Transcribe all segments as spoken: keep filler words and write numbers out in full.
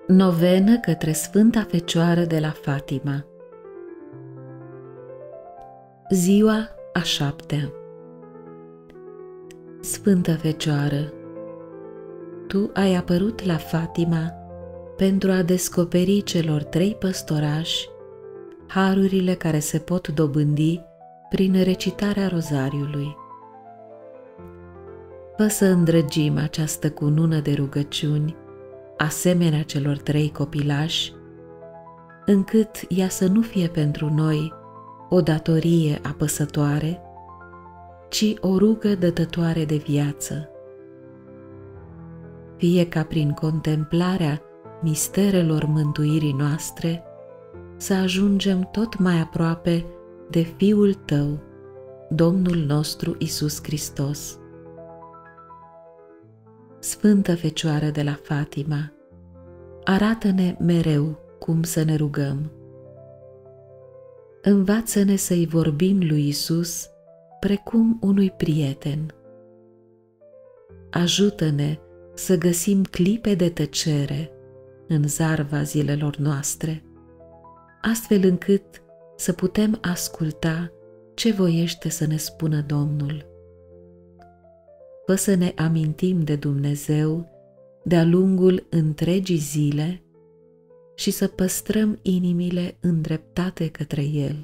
Novenă către Sfânta Fecioară de la Fatima. Ziua a șaptea. Sfântă Fecioară, Tu ai apărut la Fatima pentru a descoperi celor trei păstorași harurile care se pot dobândi prin recitarea rozariului. Fă să îndrăgim această cunună de rugăciuni asemenea celor trei copilași, încât ea să nu fie pentru noi o datorie apăsătoare, ci o rugă dătătoare de viață. Fie ca prin contemplarea misterelor mântuirii noastre să ajungem tot mai aproape de Fiul Tău, Domnul nostru Iisus Hristos. Sfântă Fecioară de la Fatima, arată-ne mereu cum să ne rugăm. Învață-ne să-i vorbim lui Iisus precum unui prieten. Ajută-ne să găsim clipe de tăcere în zarva zilelor noastre, astfel încât să putem asculta ce voiește să ne spună Domnul. Fă să ne amintim de Dumnezeu de-a lungul întregii zile și să păstrăm inimile îndreptate către El.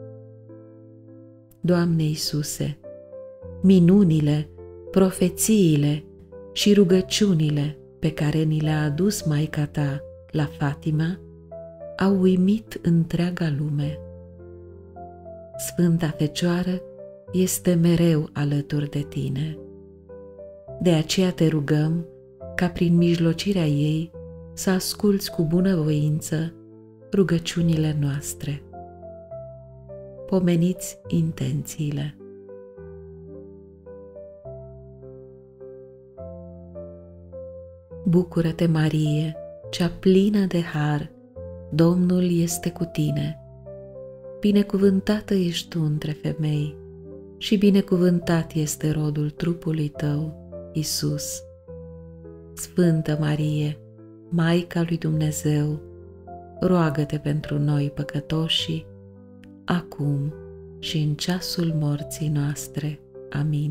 Doamne Iisuse, minunile, profețiile și rugăciunile pe care ni le-a adus Maica Ta la Fatima au uimit întreaga lume. Sfânta Fecioară este mereu alături de Tine. De aceea te rugăm ca prin mijlocirea ei să asculți cu bunăvoință rugăciunile noastre. Pomeniți intențiile. Bucură-te, Marie, cea plină de har, Domnul este cu tine. Binecuvântată ești tu între femei și binecuvântat este rodul trupului tău, Iisus. Sfântă Marie, Maica lui Dumnezeu, roagă-te pentru noi păcătoși, acum și în ceasul morții noastre. Amin.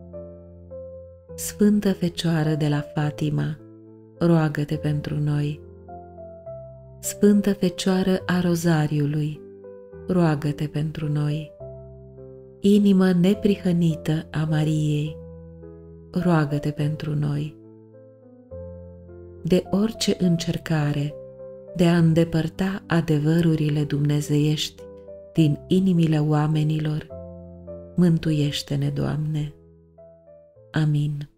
Sfântă Fecioară de la Fatima, roagă-te pentru noi. Sfântă Fecioară a Rozariului, roagă-te pentru noi. Inimă neprihănită a Mariei, roagă-te pentru noi. De orice încercare de a îndepărta adevărurile dumnezeiești din inimile oamenilor, mântuiește-ne, Doamne. Amin.